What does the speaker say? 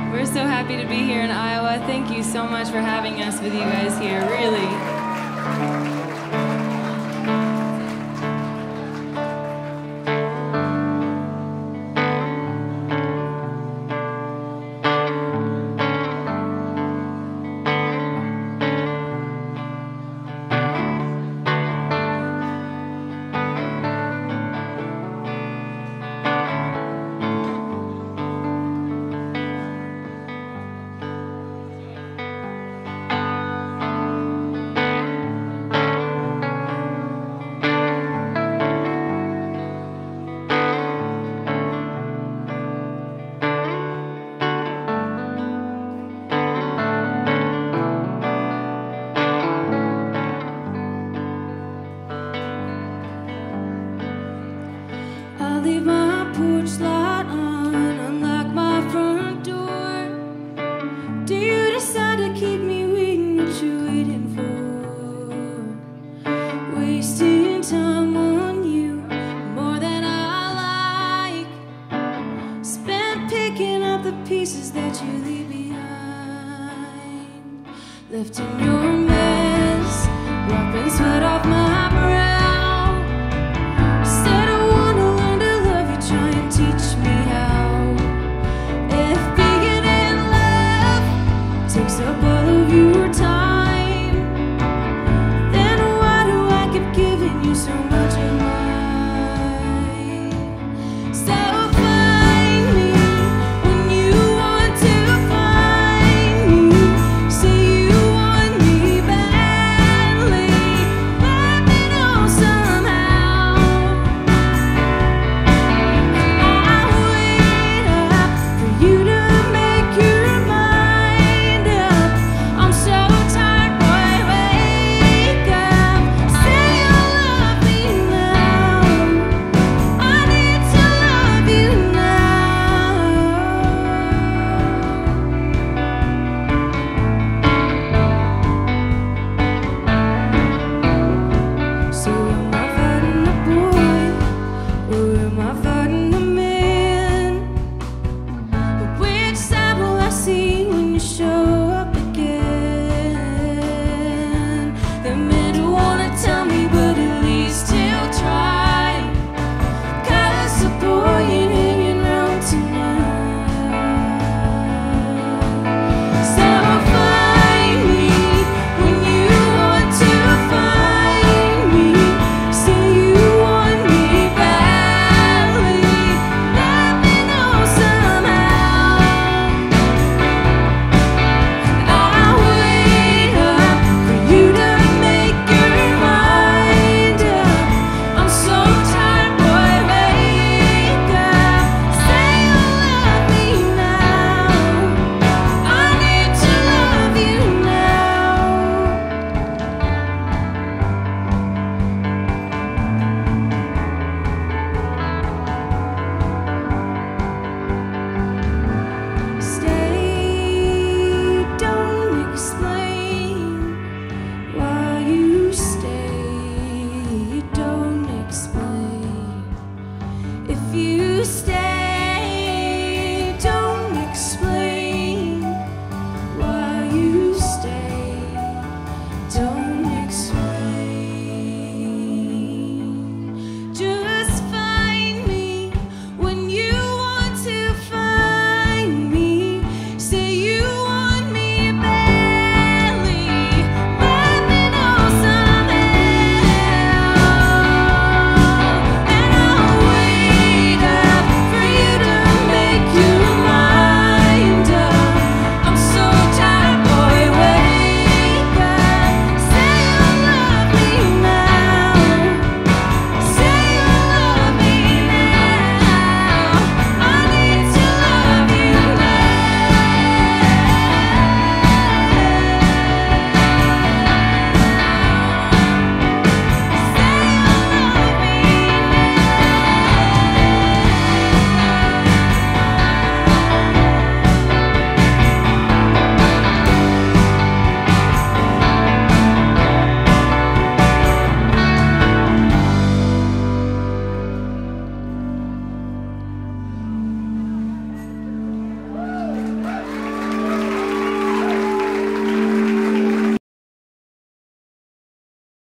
We're so happy to be here in Iowa. Thank you so much for having us with you guys here, really. I'll leave my porch light on, unlock my front door. Do you decide to keep me waiting? What you waiting for? Wasting time on you more than I like. Spent picking up the pieces that you leave behind. Left in your mess, wiping sweat off my breath.